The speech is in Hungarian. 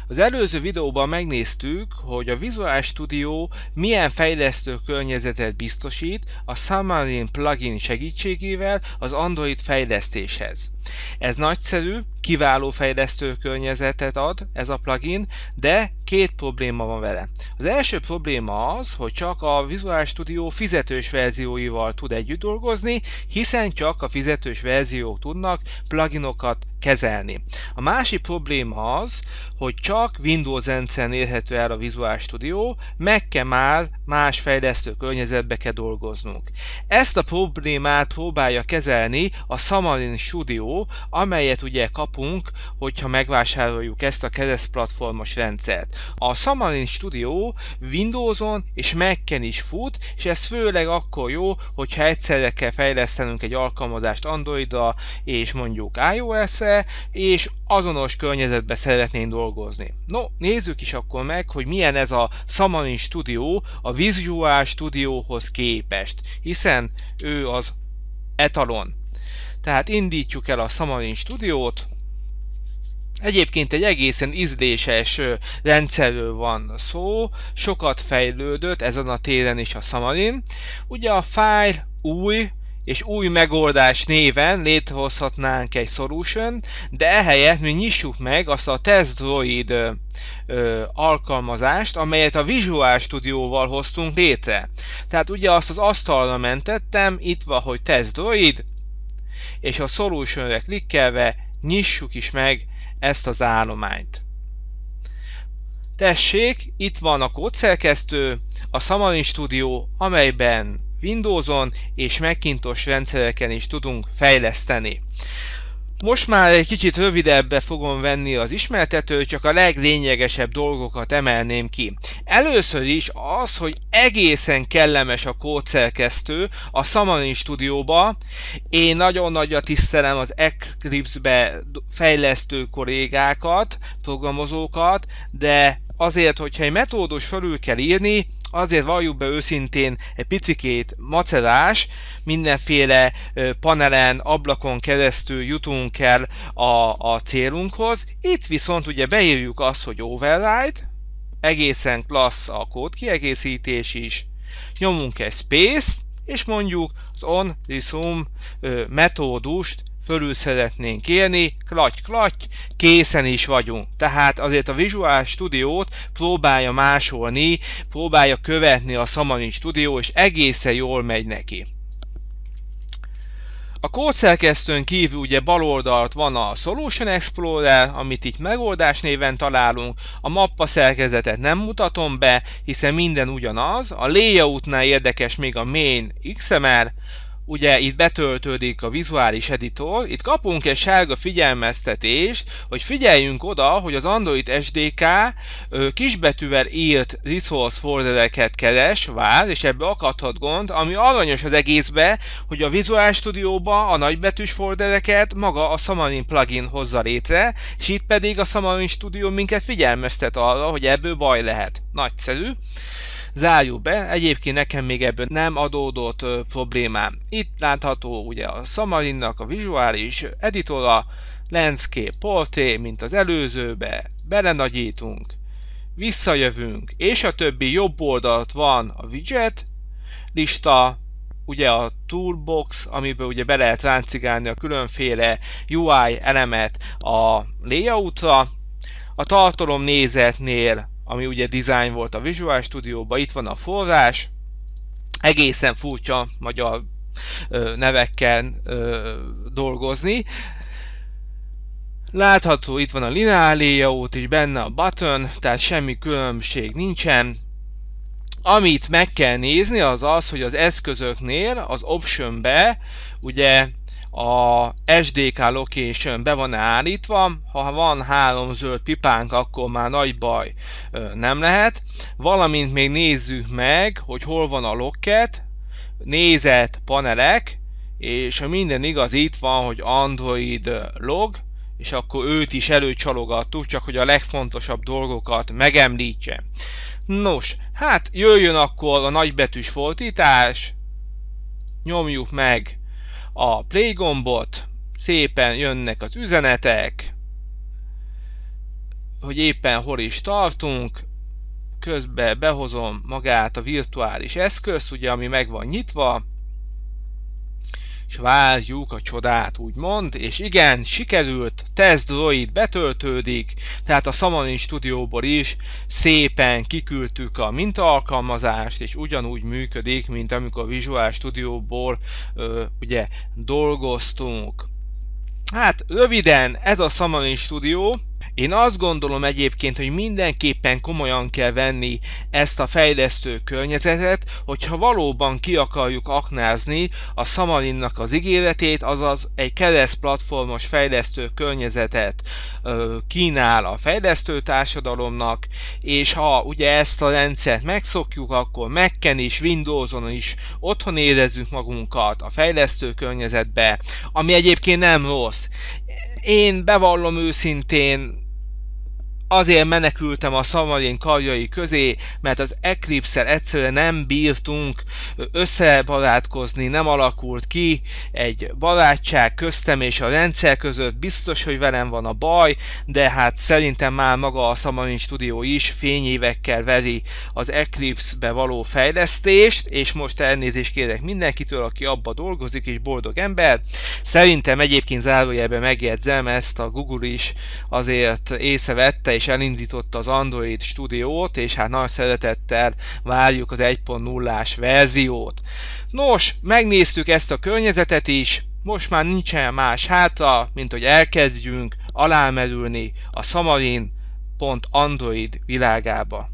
Az előző videóban megnéztük, hogy a Visual Studio milyen fejlesztő környezetet biztosít a Xamarin plugin segítségével az Android fejlesztéshez. Ez nagyszerű, kiváló fejlesztő környezetet ad ez a plugin, de két probléma van vele. Az első probléma az, hogy csak a Visual Studio fizetős verzióival tud együtt dolgozni, hiszen csak a fizetős verziók tudnak pluginokat kezelni. A másik probléma az, hogy csak Windows rendszeren érhető el a Visual Studio, meg kell már más fejlesztő környezetbe kell dolgoznunk. Ezt a problémát próbálja kezelni a Xamarin Studio, amelyet ugye kapunk, hogyha megvásároljuk ezt a keresztplatformos rendszert. A Xamarin Studio Windowson és Mac-en is fut, és ez főleg akkor jó, hogyha egyszerre kell fejlesztenünk egy alkalmazást Androidra és mondjuk iOS-re, és azonos környezetben szeretnénk dolgozni. No, nézzük is akkor meg, hogy milyen ez a Xamarin Studio a Visual Studiohoz képest, hiszen ő az etalon. Tehát indítjuk el a Xamarin Studiót. Egyébként egy egészen ízléses rendszerről van szó, sokat fejlődött ezen a téren is a Xamarin. Ugye a file új megoldás néven létrehozhatnánk egy solution, de ehelyett mi nyissuk meg azt a TestDroid alkalmazást, amelyet a Visual Studio-val hoztunk létre. Tehát ugye azt az asztalra mentettem, itt van, hogy TestDroid, és a solution-re klikkelve nyissuk is meg ezt az állományt. Tessék, itt van a kódszerkesztő, a Xamarin Studio, amelyben Windowson és Macintosh rendszereken is tudunk fejleszteni. Most már egy kicsit rövidebbre fogom venni az ismertetőt, csak a leglényegesebb dolgokat emelném ki. Először is az, hogy egészen kellemes a kódszerkesztő a Xamarin Studio-ba. Én nagyon nagyra tisztelem az Eclipse-be fejlesztő kollégákat, programozókat, de azért, hogyha egy metódus felül kell írni, azért valljuk be őszintén egy picikét macerás, mindenféle panelen, ablakon keresztül jutunk el a célunkhoz. Itt viszont ugye beírjuk azt, hogy override, egészen klassz a kódkiegészítés is, nyomunk egy space, és mondjuk az onResume metódust fölül szeretnénk írni, klatty, készen is vagyunk. Tehát azért a Visual Studio-t próbálja másolni, próbálja követni a Xamarin Studio, és egészen jól megy neki. A kódszerkesztőn kívül ugye bal oldalt van a Solution Explorer, amit itt megoldás néven találunk. A mappa szerkezetet nem mutatom be, hiszen minden ugyanaz. A layoutnál érdekes még a main XML, ugye itt betöltődik a vizuális editor, itt kapunk egy sárga figyelmeztetést, hogy figyeljünk oda, hogy az Android SDK kisbetűvel írt resource foldereket keres, vár, és ebbe akadhat gond, ami aranyos az egészbe, hogy a Visual Studio-ba a nagybetűs foldereket maga a Xamarin plugin hozza létre, és itt pedig a Xamarin Studio minket figyelmeztet arra, hogy ebből baj lehet. Nagyszerű. Zárjuk be, egyébként nekem még ebből nem adódott problémám. Itt látható ugye a Xamarinnak a vizuális editora, Landscape Portrait, mint az előzőbe, belenagyítunk, visszajövünk, és a többi jobb oldalt van a widget lista, ugye a toolbox, amiből ugye be lehet ráncigálni a különféle UI elemet a layoutra, a tartalom nézetnél, ami ugye design volt a Visual Studio-ban, itt van a forrás, egészen furcsa magyar nevekkel dolgozni. Látható, itt van a linear layout és benne a button, tehát semmi különbség nincsen. Amit meg kell nézni az az, hogy az eszközöknél az optionbe ugye a SDK location be van állítva, ha van 3 zöld pipánk, akkor már nagy baj nem lehet. Valamint még nézzük meg, hogy hol van a locket, nézet, panelek, és ha minden igaz, itt van, hogy Android log, és akkor őt is előcsalogattuk, csak hogy a legfontosabb dolgokat megemlítse. Nos, hát jöjjön akkor a nagybetűs fordítás, nyomjuk meg a play gombot, szépen jönnek az üzenetek, hogy éppen hol is tartunk, közben behozom magát a virtuális eszközt, ugye, ami meg van nyitva, és várjuk a csodát, úgymond, és igen, sikerült, Test Droid betöltődik, tehát a Xamarin Studióból is szépen kiküldtük a mintaalkalmazást, és ugyanúgy működik, mint amikor Visual Studioból ugye dolgoztunk. Hát röviden, ez a Xamarin Studio. Én azt gondolom egyébként, hogy mindenképpen komolyan kell venni ezt a fejlesztő környezetet, hogyha valóban ki akarjuk aknázni a Xamarinnak az ígéretét, azaz egy keresztplatformos fejlesztő környezetet kínál a fejlesztő társadalomnak, és ha ugye ezt a rendszert megszokjuk, akkor Mac-en is, Windowson is otthon érezzük magunkat a fejlesztő környezetbe, ami egyébként nem rossz. Én bevallom őszintén, azért menekültem a Xamarin karjai közé, mert az Eclipse-el egyszerűen nem bírtunk összebarátkozni, nem alakult ki egy barátság köztem és a rendszer között. Biztos, hogy velem van a baj, de hát szerintem már maga a Xamarin Studio is fényévekkel veri az Eclipse-be való fejlesztést, és most elnézést kérek mindenkitől, aki abba dolgozik és boldog ember. Szerintem egyébként zárójelben megjegyzem, ezt a Google is azért észrevette és elindította az Android Studiót, és hát nagy szeretettel várjuk az 1.0-ás verziót. Nos, megnéztük ezt a környezetet is, most már nincsen más hátra, mint hogy elkezdjünk alámerülni a Xamarin.Android világába.